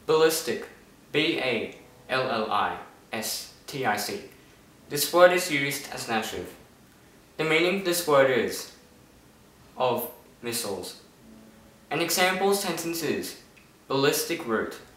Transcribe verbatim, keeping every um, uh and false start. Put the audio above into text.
Ballistic, B A L L I S T I C. This word is used as an adjective. The meaning of this word is of missiles. An example sentence is ballistic route.